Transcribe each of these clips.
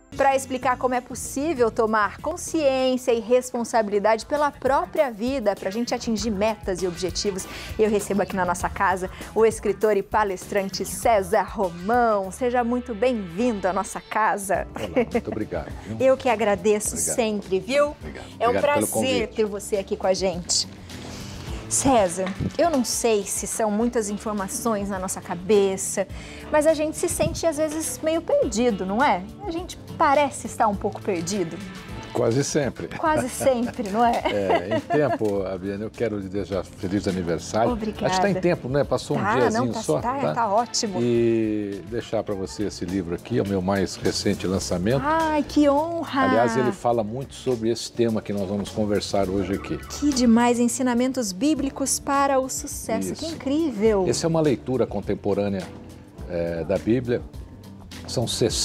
Para explicar como é possível tomar consciência e responsabilidade pela própria vida, para a gente atingir metas e objetivos, eu recebo aqui na nossa casa o escritor e palestrante César Romão. Seja muito bem-vindo à nossa casa. Olá, muito obrigado. Eu que agradeço sempre, viu? Obrigado. É um Obrigado prazer ter você aqui com a gente. César, eu não sei se são muitas informações na nossa cabeça, mas a gente se sente às vezes meio perdido, não é? A gente parece estar um pouco perdido. Quase sempre. Quase sempre, não é? Em tempo, Abiane, eu quero lhe desejar feliz aniversário. Obrigada. Acho que está em tempo, né? Passou um diazinho só. Tá ótimo. E deixar para você esse livro aqui, é o meu mais recente lançamento. Ai, que honra! Aliás, ele fala muito sobre esse tema que nós vamos conversar hoje aqui. Que demais, ensinamentos bíblicos para o sucesso. Isso. Que incrível! Essa é uma leitura contemporânea da Bíblia. São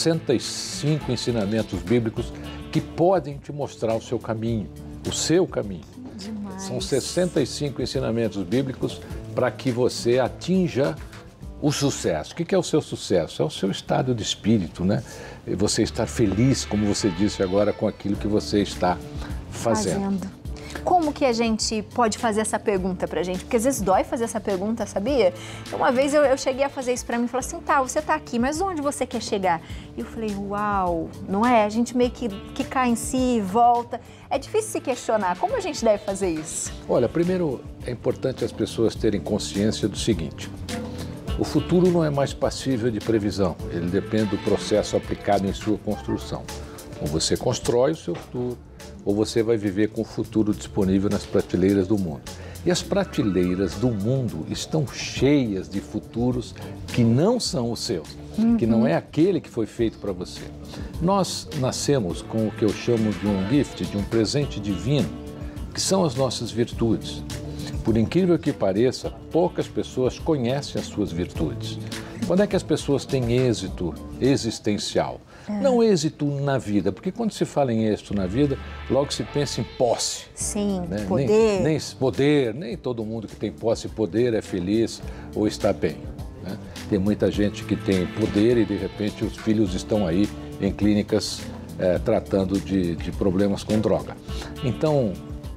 65 ensinamentos bíblicos que podem te mostrar o seu caminho, o seu caminho. Demais. São 65 ensinamentos bíblicos para que você atinja o sucesso. O que é o seu sucesso? É o seu estado de espírito, né? Você estar feliz, como você disse agora, com aquilo que você está fazendo. Como que a gente pode fazer essa pergunta pra gente? Porque às vezes dói fazer essa pergunta, sabia? Uma vez eu cheguei a fazer isso pra mim e falei assim, tá, você tá aqui, mas onde você quer chegar? E eu falei, uau, não é? A gente meio que cai em si e volta. É difícil se questionar. Como a gente deve fazer isso? Olha, primeiro é importante as pessoas terem consciência do seguinte. O futuro não é mais passível de previsão. Ele depende do processo aplicado em sua construção. Ou você constrói o seu futuro, ou você vai viver com o futuro disponível nas prateleiras do mundo. E as prateleiras do mundo estão cheias de futuros que não são os seus, que não é aquele que foi feito para você. Nós nascemos com o que eu chamo de um gift, de um presente divino, que são as nossas virtudes. Por incrível que pareça, poucas pessoas conhecem as suas virtudes. Quando é que as pessoas têm êxito existencial? Não êxito na vida, porque quando se fala em êxito na vida, logo se pensa em posse. Sim, né? Poder. Nem todo mundo que tem posse e poder é feliz ou está bem. Né? Tem muita gente que tem poder e de repente os filhos estão aí em clínicas tratando de problemas com droga. Então,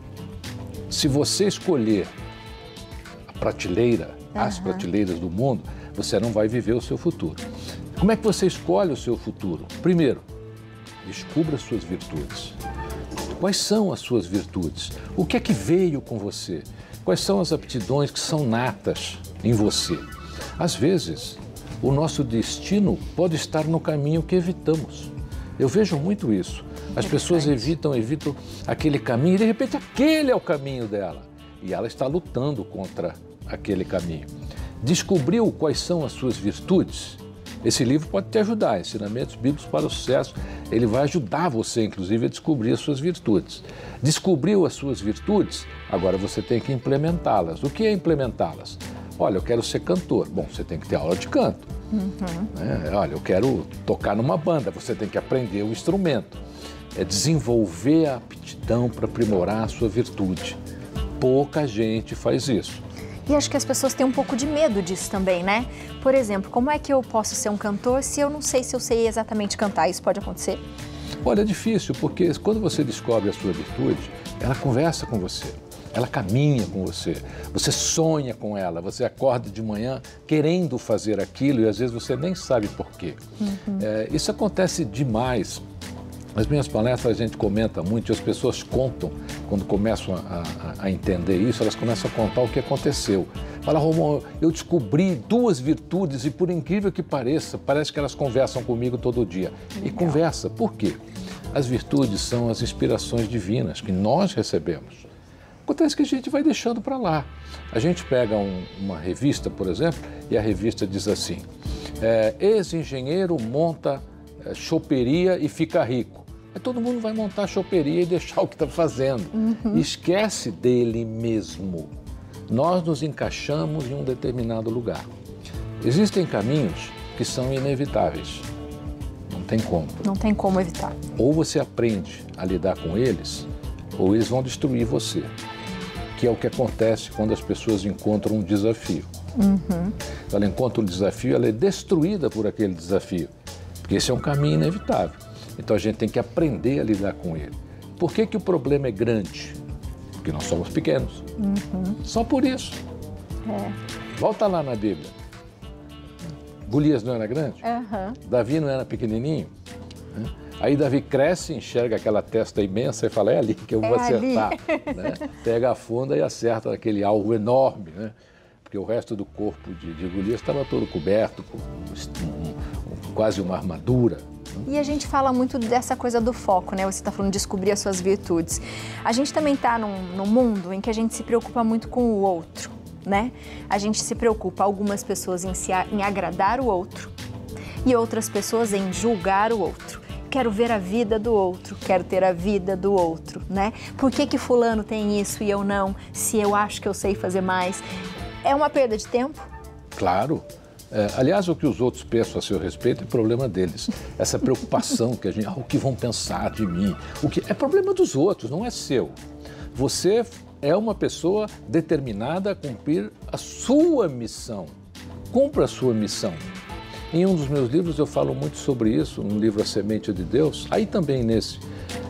se você escolher a prateleira, as prateleiras do mundo, você não vai viver o seu futuro. Como é que você escolhe o seu futuro? Primeiro, descubra as suas virtudes. Quais são as suas virtudes? O que é que veio com você? Quais são as aptidões que são natas em você? Às vezes, o nosso destino pode estar no caminho que evitamos. Eu vejo muito isso. As pessoas evitam aquele caminho e de repente aquele é o caminho dela. E ela está lutando contra aquele caminho. Descobriu quais são as suas virtudes? Esse livro pode te ajudar, Ensinamentos Bíblicos para o Sucesso. Ele vai ajudar você, inclusive, a descobrir as suas virtudes. Descobriu as suas virtudes? Agora você tem que implementá-las. O que é implementá-las? Olha, eu quero ser cantor. Bom, você tem que ter aula de canto. Olha, eu quero tocar numa banda. Você tem que aprender o instrumento. É desenvolver a aptidão para aprimorar a sua virtude. Pouca gente faz isso. E acho que as pessoas têm um pouco de medo disso também, né? Por exemplo, como é que eu posso ser um cantor se eu não sei se eu sei exatamente cantar? Isso pode acontecer? Olha, é difícil, porque quando você descobre a sua virtude, ela conversa com você, ela caminha com você, você sonha com ela, você acorda de manhã querendo fazer aquilo e às vezes você nem sabe por quê. Isso acontece demais. Nas minhas palestras a gente comenta muito e as pessoas contam, quando começam a entender isso, elas começam a contar o que aconteceu. Fala, Romão, eu descobri 2 virtudes e por incrível que pareça, parece que elas conversam comigo todo dia. E conversa, por quê? As virtudes são as inspirações divinas que nós recebemos. Acontece que a gente vai deixando para lá. A gente pega uma revista, por exemplo, e a revista diz assim, ex-engenheiro monta choperia e fica rico. Aí todo mundo vai montar a choperia e deixar o que está fazendo. Esquece dele mesmo. Nós nos encaixamos em um determinado lugar. Existem caminhos que são inevitáveis. Não tem como. Não tem como evitar. Ou você aprende a lidar com eles, ou eles vão destruir você. Que é o que acontece quando as pessoas encontram um desafio. Ela encontra um desafio, ela é destruída por aquele desafio. Porque esse é um caminho inevitável. Então a gente tem que aprender a lidar com ele. Por que que o problema é grande? Porque nós somos pequenos. Só por isso. Volta lá na Bíblia. Golias não era grande? Davi não era pequenininho? Aí Davi cresce, enxerga aquela testa imensa e fala, é ali que eu vou acertar. Né? Pega a funda e acerta aquele alvo enorme, né? Porque o resto do corpo de Golias estava todo coberto, com quase uma armadura. E a gente fala muito dessa coisa do foco, né? Você está falando de descobrir as suas virtudes. A gente também está num mundo em que a gente se preocupa muito com o outro, né? A gente se preocupa, algumas pessoas em agradar o outro e outras pessoas em julgar o outro. Quero ver a vida do outro, quero ter a vida do outro, né? Por que que fulano tem isso e eu não, se eu acho que eu sei fazer mais? É uma perda de tempo? Claro. Aliás, o que os outros pensam a seu respeito é problema deles. Essa preocupação que a gente... o que vão pensar de mim? É problema dos outros, não é seu. Você é uma pessoa determinada a cumprir a sua missão. Cumpra a sua missão. Em um dos meus livros eu falo muito sobre isso, no livro A Semente de Deus. Aí também nesse,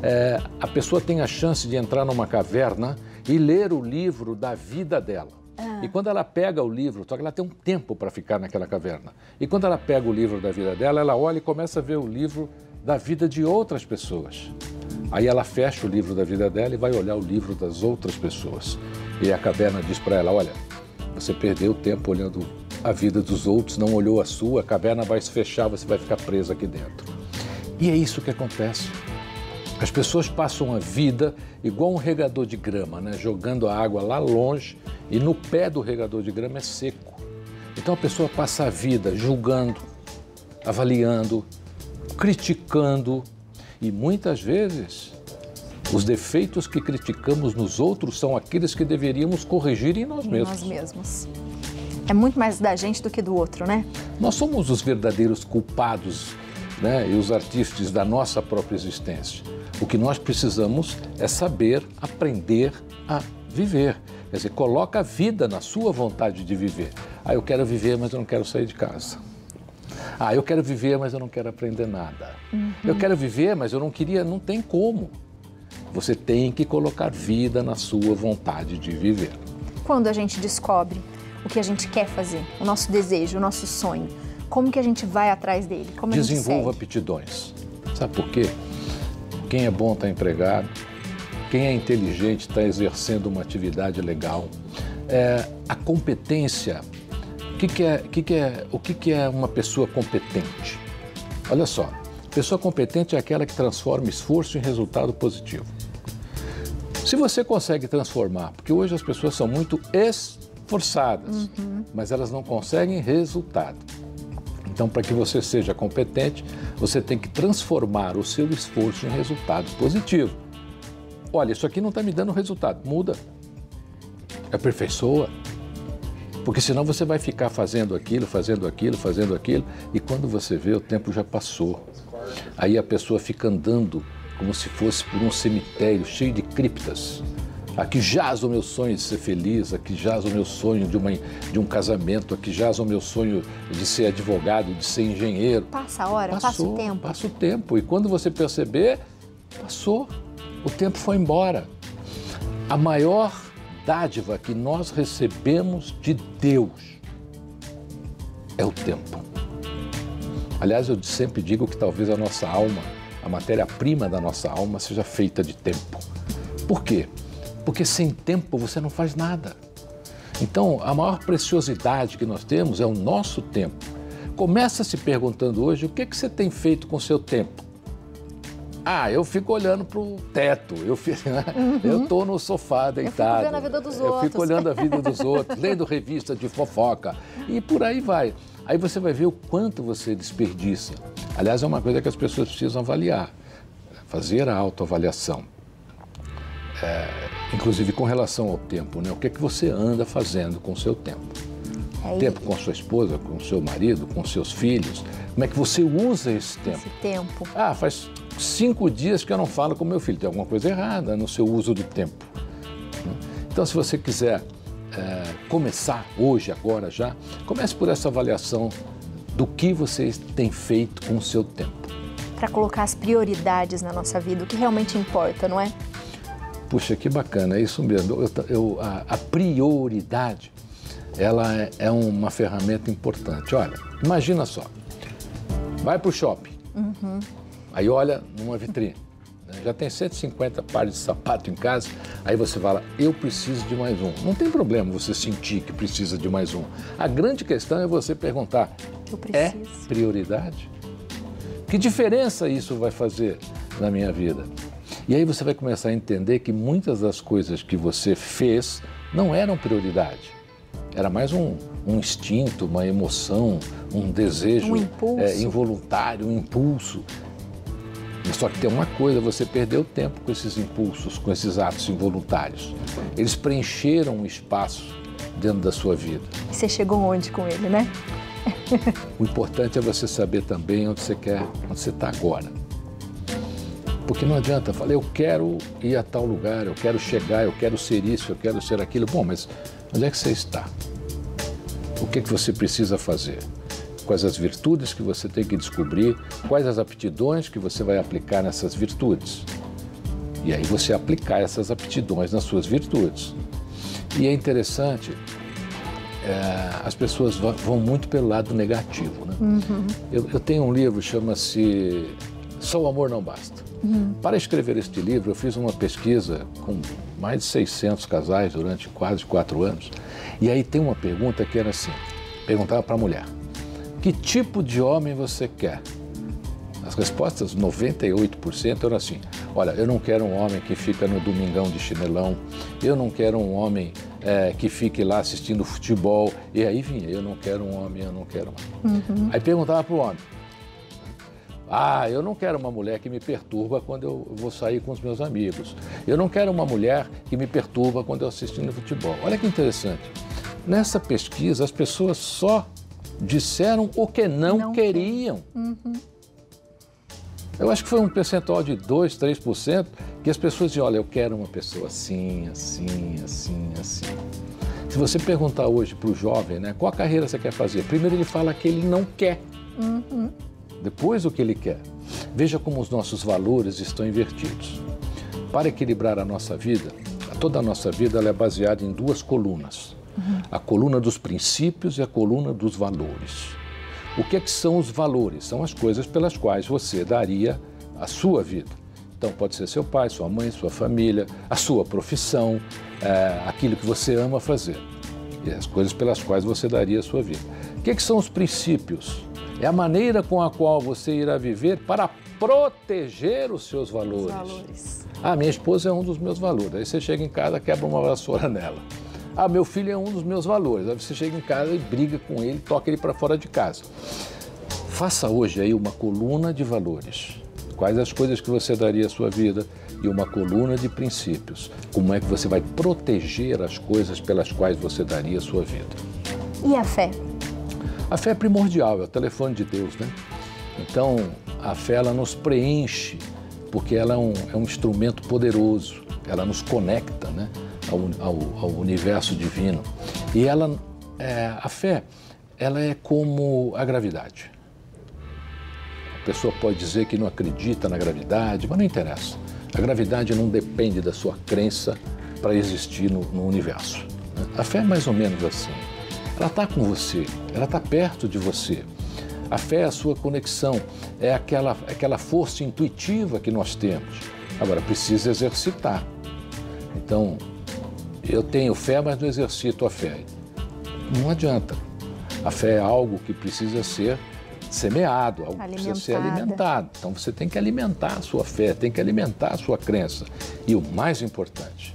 a pessoa tem a chance de entrar numa caverna e ler o livro da vida dela. E quando ela pega o livro, só que ela tem um tempo para ficar naquela caverna. E quando ela pega o livro da vida dela, ela olha e começa a ver o livro da vida de outras pessoas. Aí ela fecha o livro da vida dela e vai olhar o livro das outras pessoas. E a caverna diz para ela, olha, você perdeu tempo olhando a vida dos outros, não olhou a sua, a caverna vai se fechar, você vai ficar preso aqui dentro. E é isso que acontece. As pessoas passam a vida igual um regador de grama, né? Jogando a água lá longe e no pé do regador de grama é seco. Então a pessoa passa a vida julgando, avaliando, criticando e muitas vezes os defeitos que criticamos nos outros são aqueles que deveríamos corrigir em nós mesmos. Nós mesmos. É muito mais da gente do que do outro, né? Nós somos os verdadeiros culpados, né? E os artífices da nossa própria existência. O que nós precisamos é saber aprender a viver. Quer dizer, coloca a vida na sua vontade de viver. Ah, eu quero viver, mas eu não quero sair de casa. Ah, eu quero viver, mas eu não quero aprender nada. Eu quero viver, mas eu não queria, não tem como. Você tem que colocar vida na sua vontade de viver. Quando a gente descobre o que a gente quer fazer, o nosso desejo, o nosso sonho, como que a gente vai atrás dele? Como Desenvolva aptidões. Sabe por quê? Quem é bom está empregado, quem é inteligente está exercendo uma atividade legal. A competência, o que é uma pessoa competente? Olha só, pessoa competente é aquela que transforma esforço em resultado positivo. Se você consegue transformar, porque hoje as pessoas são muito esforçadas, mas elas não conseguem resultado. Então, para que você seja competente, você tem que transformar o seu esforço em resultado positivo. Olha, isso aqui não está me dando resultado. Muda. Aperfeiçoa. Porque senão você vai ficar fazendo aquilo, e quando você vê, o tempo já passou. Aí a pessoa fica andando como se fosse por um cemitério cheio de criptas. Aqui jaz o meu sonho de ser feliz, aqui jaz o meu sonho de um casamento, aqui jaz o meu sonho de ser advogado, de ser engenheiro. Passa a hora, passa o tempo. Passa o tempo. E quando você perceber, passou. O tempo foi embora. A maior dádiva que nós recebemos de Deus é o tempo. Aliás, eu sempre digo que talvez a nossa alma, a matéria-prima da nossa alma seja feita de tempo. Por quê? Porque sem tempo você não faz nada. Então, a maior preciosidade que nós temos é o nosso tempo. Começa se perguntando hoje, o que você tem feito com o seu tempo? Ah, eu fico olhando para o teto, eu estou no sofá deitado. Eu fico vendo a vida dos outros. Eu fico olhando a vida dos outros, lendo revista de fofoca e por aí vai. Aí você vai ver o quanto você desperdiça. Aliás, é uma coisa que as pessoas precisam avaliar, fazer a autoavaliação. Inclusive com relação ao tempo, né? O que é que você anda fazendo com o seu tempo? Tempo com a sua esposa, com o seu marido, com os seus filhos. Como é que você usa esse tempo? Esse tempo. Ah, faz 5 dias que eu não falo com meu filho. Tem alguma coisa errada no seu uso do tempo. Então, se você quiser começar hoje, agora já, comece por essa avaliação do que você tem feito com o seu tempo. para colocar as prioridades na nossa vida, o que realmente importa, não é? Puxa, que bacana, é isso mesmo. A prioridade, ela é uma ferramenta importante. Olha, imagina só, vai para o shopping, aí olha numa vitrine, né? Já tem 150 pares de sapato em casa, aí você fala, eu preciso de mais um. Não tem problema você sentir que precisa de mais um. A grande questão é você perguntar, é prioridade? Que diferença isso vai fazer na minha vida? E aí você vai começar a entender que muitas das coisas que você fez não eram prioridade. Era mais um instinto, uma emoção, um desejo involuntário, um impulso. Só que tem uma coisa, você perdeu tempo com esses impulsos, com esses atos involuntários. Eles preencheram um espaço dentro da sua vida. E você chegou onde com ele, né? O importante é você saber também onde você está agora. Porque não adianta falar, eu quero ir a tal lugar, eu quero chegar, eu quero ser isso, eu quero ser aquilo. Bom, mas onde é que você está? O que você precisa fazer? Quais as virtudes que você tem que descobrir? Quais as aptidões que você vai aplicar nessas virtudes? E aí você aplicar essas aptidões nas suas virtudes. E é interessante, as pessoas vão muito pelo lado negativo, né? Eu tenho um livro, chama-se Só o Amor Não Basta. Para escrever este livro, eu fiz uma pesquisa com mais de 600 casais durante quase 4 anos. E aí tem uma pergunta que era assim, perguntava para a mulher, que tipo de homem você quer? As respostas, 98% eram assim, olha, eu não quero um homem que fica no domingão de chinelão, eu não quero um homem que fique lá assistindo futebol, e aí vinha, eu não quero um homem, eu não quero um homem. Aí perguntava para o homem, eu não quero uma mulher que me perturba quando eu vou sair com os meus amigos. Eu não quero uma mulher que me perturba quando eu assistindo futebol. Olha que interessante. Nessa pesquisa, as pessoas só disseram o que não queriam. Eu acho que foi um percentual de 2%, 3% que as pessoas diziam, olha, eu quero uma pessoa assim, assim, assim, assim. Se você perguntar hoje para o jovem, né, qual a carreira você quer fazer? Primeiro ele fala que ele não quer. Depois o que ele quer. Veja como os nossos valores estão invertidos. Para equilibrar a nossa vida, toda a nossa vida ela é baseada em 2 colunas. A coluna dos princípios e a coluna dos valores. O que são os valores? São as coisas pelas quais você daria a sua vida. Então pode ser seu pai, sua mãe, sua família, a sua profissão, aquilo que você ama fazer. E as coisas pelas quais você daria a sua vida. O que são os princípios? É a maneira com a qual você irá viver para proteger os seus valores. Minha esposa é um dos meus valores. Aí você chega em casa, quebra uma vassoura nela. Meu filho é um dos meus valores. Aí você chega em casa e briga com ele, toca ele para fora de casa. Faça hoje aí uma coluna de valores. Quais as coisas que você daria à sua vida e uma coluna de princípios. Como é que você vai proteger as coisas pelas quais você daria a sua vida. E a fé? A fé é primordial, é o telefone de Deus, né? Então, a fé, ela nos preenche, porque ela é um instrumento poderoso, ela nos conecta, né, ao universo divino. E a fé, ela é como a gravidade. A pessoa pode dizer que não acredita na gravidade, mas não interessa. A gravidade não depende da sua crença para existir no universo, né? A fé é mais ou menos assim. Ela está com você, ela está perto de você. A fé é a sua conexão, é aquela força intuitiva que nós temos. Agora, precisa exercitar. Então, eu tenho fé, mas não exercito a fé. Não adianta. A fé é algo que precisa ser semeado, algo que precisa ser alimentado. Então, você tem que alimentar a sua fé, tem que alimentar a sua crença. E o mais importante,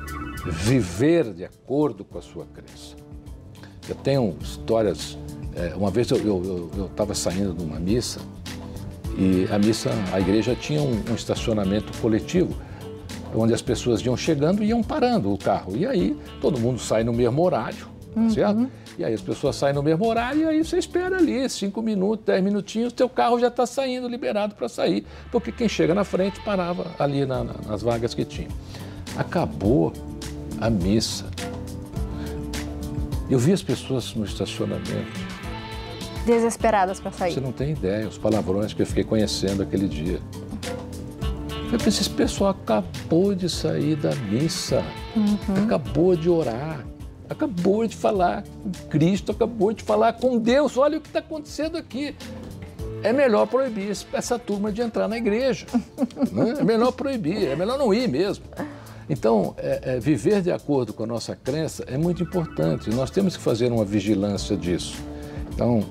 viver de acordo com a sua crença. Eu tenho histórias, uma vez eu estava saindo de uma missa e a igreja tinha um estacionamento coletivo, onde as pessoas iam chegando e iam parando o carro. E aí todo mundo sai no mesmo horário, certo? E aí as pessoas saem no mesmo horário e aí você espera ali 5 minutos, 10 minutinhos, teu carro já está saindo, liberado para sair, porque quem chega na frente parava ali nas vagas que tinha. Acabou a missa. Eu vi as pessoas no estacionamento Desesperadas para sair. Você não tem ideia, os palavrões que eu fiquei conhecendo aquele dia. Eu pensei, esse pessoal acabou de sair da missa, acabou de orar, acabou de falar com Cristo, acabou de falar com Deus. Olha o que está acontecendo aqui. É melhor proibir essa turma de entrar na igreja. Né? É melhor proibir, é melhor não ir mesmo. Então, viver de acordo com a nossa crença é muito importante. Nós temos que fazer uma vigilância disso. Então,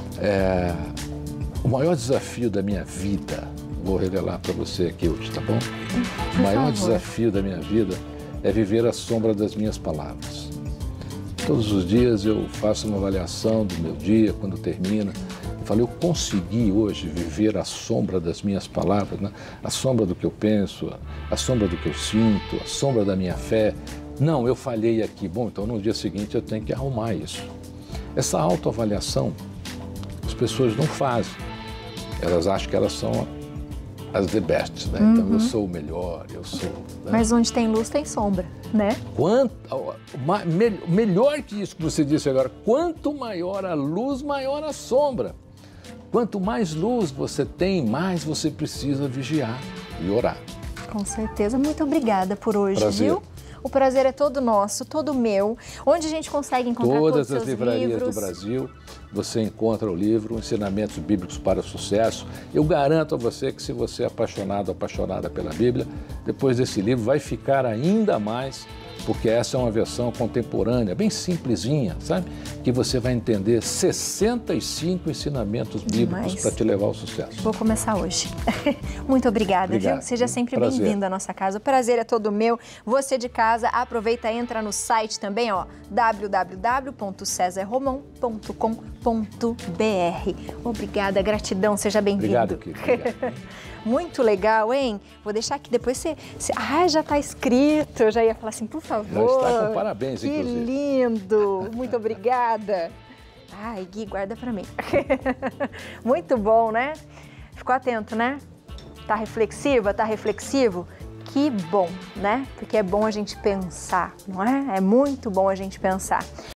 o maior desafio da minha vida, vou revelar para você aqui hoje, tá bom? O maior desafio da minha vida é viver à sombra das minhas palavras. Todos os dias eu faço uma avaliação do meu dia, quando termina. Eu falo, eu consegui hoje viver à sombra das minhas palavras, né? À sombra do que eu penso, à sombra do que eu sinto, à sombra da minha fé. Não, eu falhei aqui. Bom, então no dia seguinte eu tenho que arrumar isso. Essa autoavaliação as pessoas não fazem. Elas acham que elas são as the best, né? Então eu sou o melhor, eu sou... Né? Mas onde tem luz tem sombra, né? Melhor que isso que você disse agora, quanto maior a luz, maior a sombra. Quanto mais luz você tem, mais você precisa vigiar e orar. Com certeza. Muito obrigada por hoje, Prazer. viu? O prazer é todo nosso, todo meu. Onde a gente consegue encontrar todos os seus livros? Todas as livrarias do Brasil, você encontra o livro Ensinamentos Bíblicos para o Sucesso. Eu garanto a você que se você é apaixonado, apaixonada pela Bíblia, depois desse livro vai ficar ainda mais, porque essa é uma versão contemporânea, bem simplesinha, sabe? Que você vai entender 65 ensinamentos bíblicos para te levar ao sucesso. Vou começar hoje. Muito obrigada, viu? Seja sempre bem-vindo à nossa casa. O prazer é todo meu. Você de casa, aproveita, entra no site também, ó, www.cesarromão.com.br. Obrigada, gratidão, seja bem-vindo. Obrigado, querido. Obrigado. Muito legal, hein? Vou deixar aqui, depois você... já está escrito. Eu já ia falar assim, por favor. Já está com parabéns, que inclusive. Que lindo. Muito obrigada. Ai, Gui, guarda para mim. Muito bom, né? Ficou atento, né? Tá reflexiva? Tá reflexivo? Que bom, né? Porque é bom a gente pensar, não é? É muito bom a gente pensar.